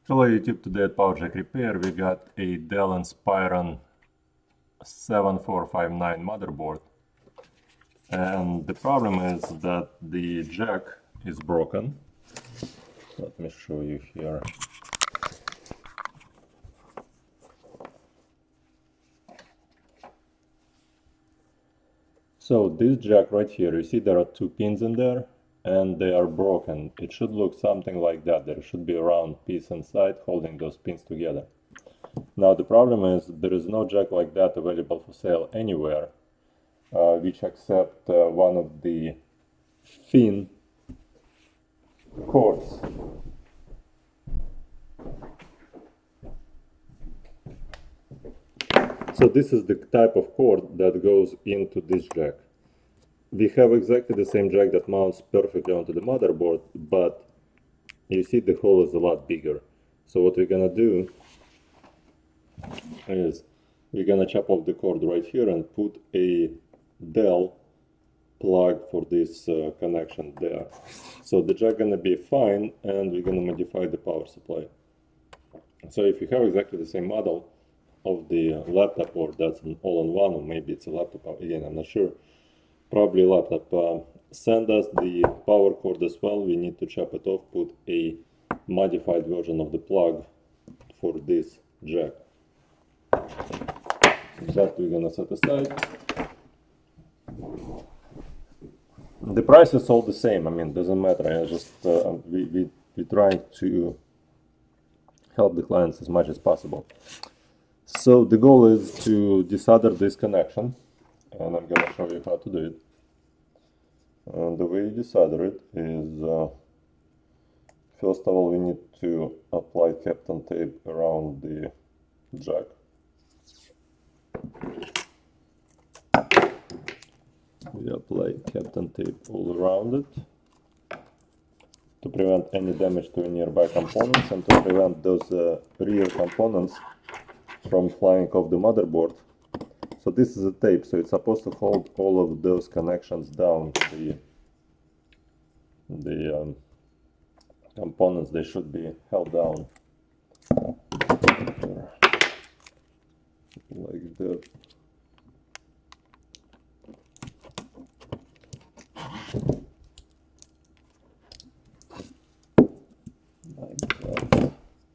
Hello YouTube, today at Power Jack Repair we got a Dell Inspiron 7459 motherboard, and the problem is that the jack is broken. Let me show you here. So this jack right here, you see there are two pins in there and they are broken. It should look something like that. There should be a round piece inside holding those pins together. Now the problem is there is no jack like that available for sale anywhere, which accept one of the thin cords. So this is the type of cord that goes into this jack. We have exactly the same jack that mounts perfectly onto the motherboard, but you see the hole is a lot bigger. So what we're gonna do is we're gonna chop off the cord right here and put a Dell plug for this connection there. So the jack gonna be fine, and we're gonna modify the power supply. So if you have exactly the same model of the laptop, or that's an all-in-one, or maybe it's a laptop, again I'm not sure, probably a laptop, send us the power cord as well. We need to chop it off, put a modified version of the plug for this jack. That we're gonna set aside. The price is all the same. I mean, doesn't matter. I just we trying to help the clients as much as possible. So the goal is to desolder this connection, and I'm gonna show you how to do it. And the way you desolder it is, first of all, we need to apply Kapton tape around the jack. We apply Kapton tape all around it to prevent any damage to nearby components and to prevent those rear components from flying off the motherboard. So this is a tape, so it's supposed to hold all of those connections down. The components, they should be held down like that. Like that.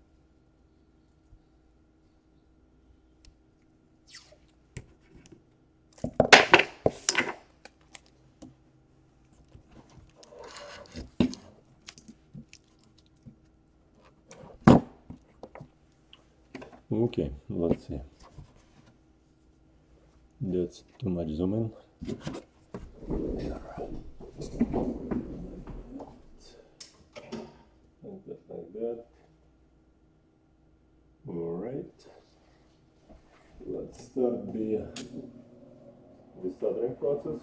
Okay, let's see. That's too much zoom in. Like that. Alright. Let's start the soldering process.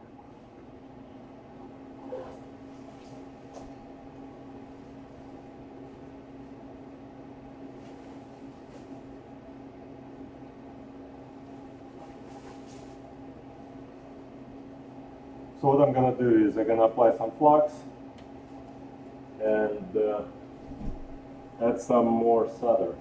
So what I'm gonna do is I'm gonna apply some flux and add some more solder.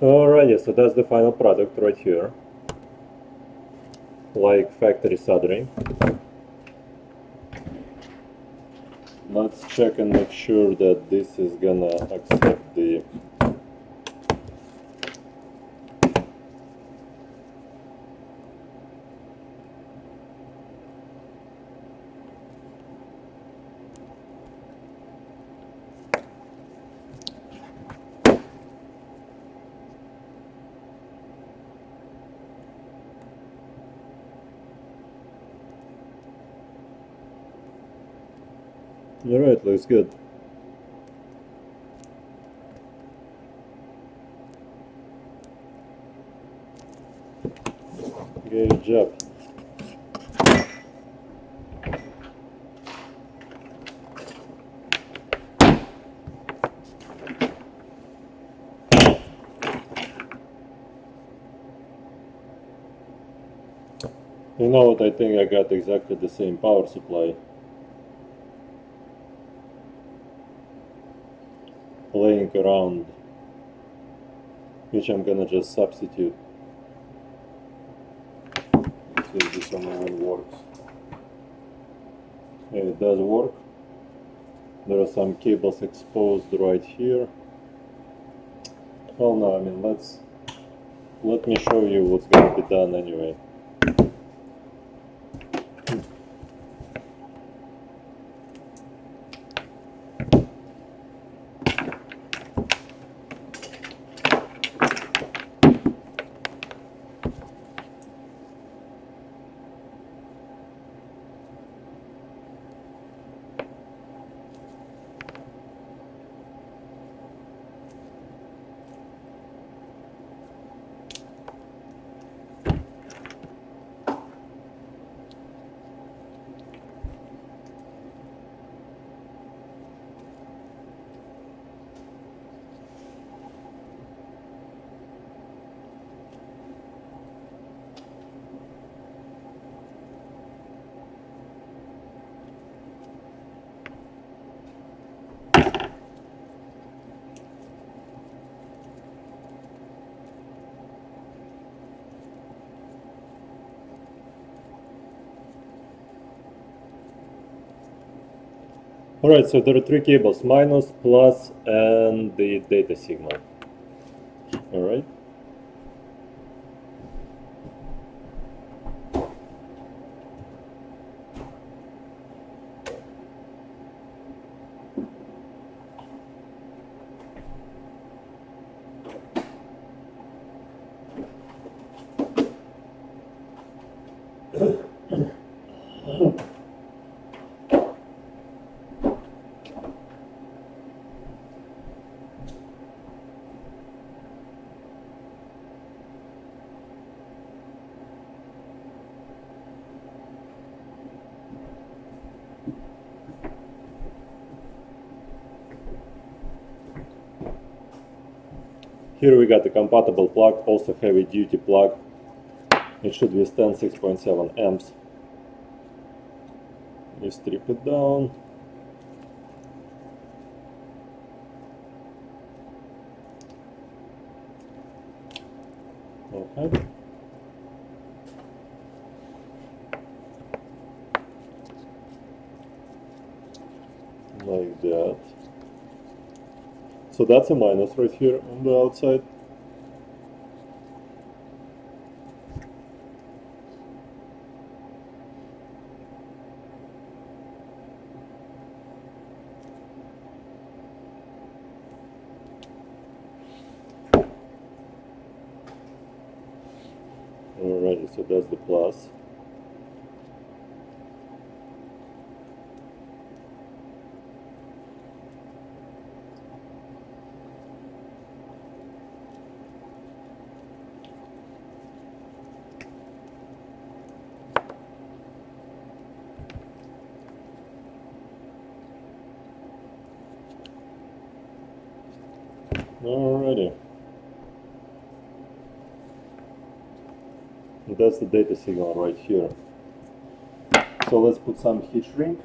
Alrighty, so that's the final product right here, like factory soldering. Let's check and make sure that this is gonna accept the Alright, looks good. Good job. You know what, I think I got exactly the same power supply laying around, which I'm gonna just substitute. Let's see if this one works. Yeah, it does work. There are some cables exposed right here. Well, no, I mean, let me show you what's gonna be done anyway. Alright, so there are three cables, minus, plus, and the data signal. Alright. Here we got the compatible plug, also heavy duty plug. It should withstand 6.7 amps. You strip it down. Okay. Like that. So that's a minus right here on the outside. Alrighty, so that's the plus. Alrighty. That's the data signal right here. So let's put some heat shrink.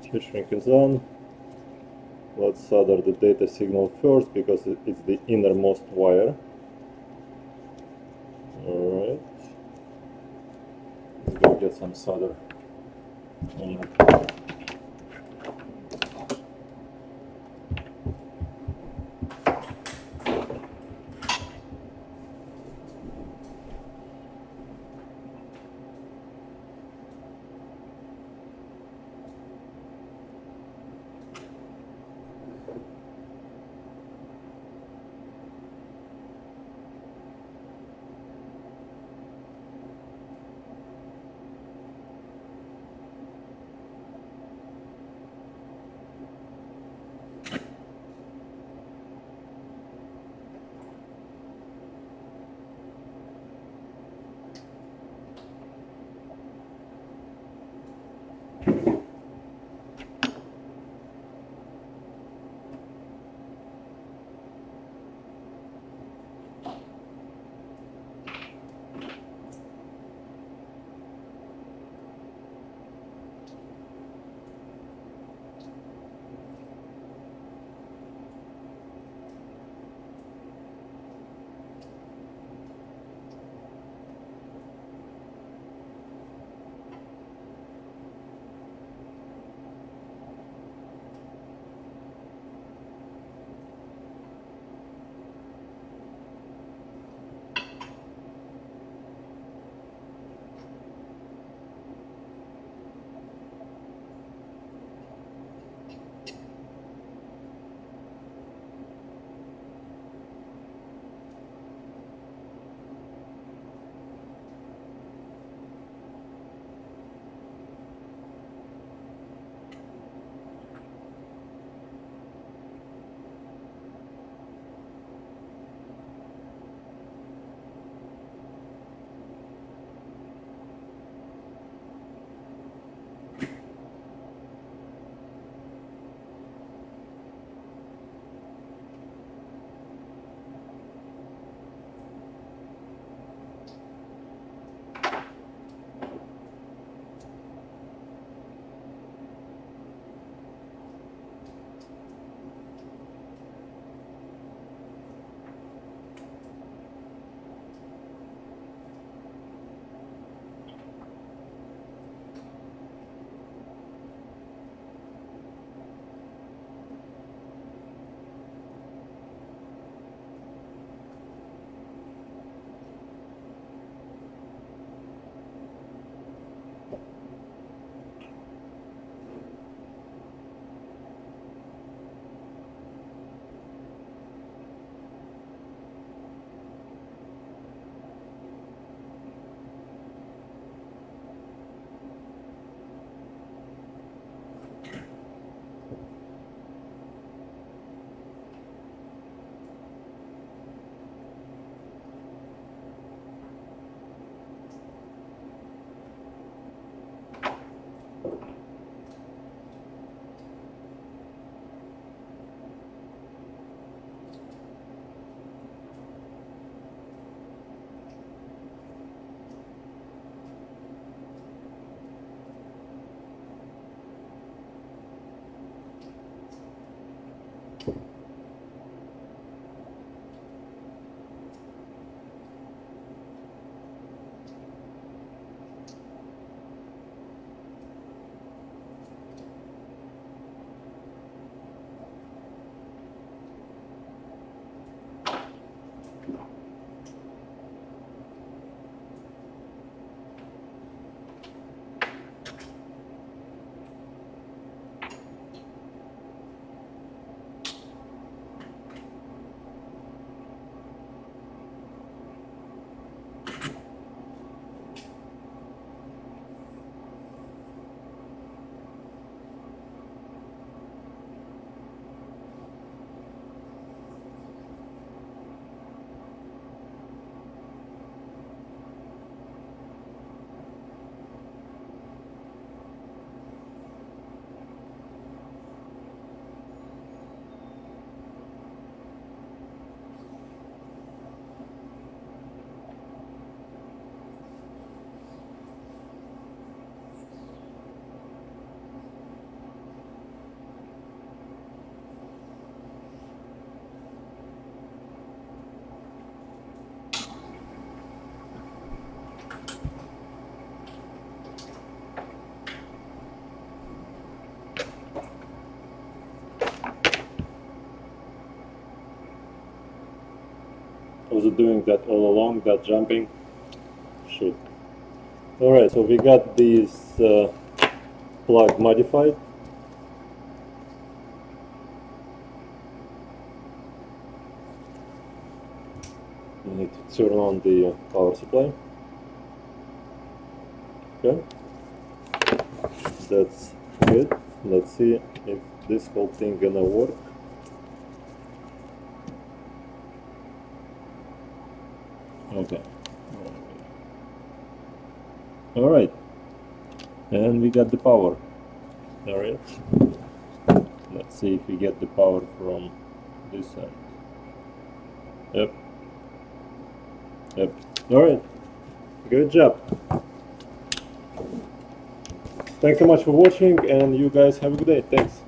Heat shrink is on. Let's solder the data signal first because it's the innermost wire. Alright. Let's go get some solder on it. Was it doing that all along, that jumping? Shoot. Alright, so we got this plug modified. We need to turn on the power supply. Okay, that's good. Let's see if this whole thing gonna work. Okay. All right, and we got the power. All right. Let's see if we get the power from this end. Yep. Yep. All right. Good job. Thanks so much for watching, and you guys have a good day. Thanks.